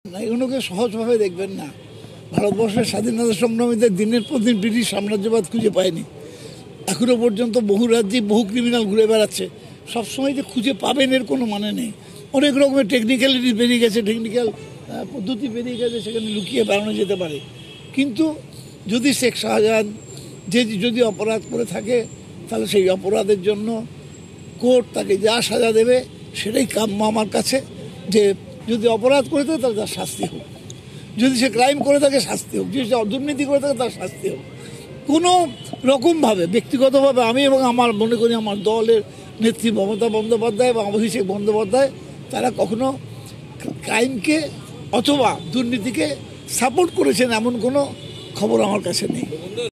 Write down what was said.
না, এগুলোকে সহজভাবে দেখবেন না। ভারতবর্ষের স্বাধীনতা সংগ্রামীদের দিনের পর দিন ব্রিটিশ সাম্রাজ্যবাদ খুঁজে পায়নি। এখনো পর্যন্ত বহু রাজ্যে বহু ক্রিমিনাল ঘুরে বেড়াচ্ছে। সবসময় যে খুঁজে পাবেন এর কোনো মানে নেই। অনেক রকমের টেকনিক্যালিটি বেরিয়ে গেছে, টেকনিক্যাল পদ্ধতি বেরিয়ে গেছে, সেখানে লুকিয়ে বেড়ানো যেতে পারে। কিন্তু যদি শেখ শাহজাহান যদি অপরাধ করে থাকে, তাহলে সেই অপরাধের জন্য কোর্ট তাকে যা সাজা দেবে সেটাই কাম্য আমার কাছে। যে যদি অপরাধ করে থাকে তাহলে তার শাস্তি হোক, যদি সে ক্রাইম করে থাকে শাস্তি হোক, যদি সে দুর্নীতি করে থাকে তার শাস্তি হোক। কোনো রকমভাবে ব্যক্তিগতভাবে আমি এবং আমার মনে করি আমার দলের নেত্রী মমতা বন্দ্যোপাধ্যায় এবং অভিষেক বন্দ্যোপাধ্যায় তারা কখনো ক্রাইমকে অথবা দুর্নীতিকে সাপোর্ট করেছেন এমন কোনো খবর আমার কাছে নেই।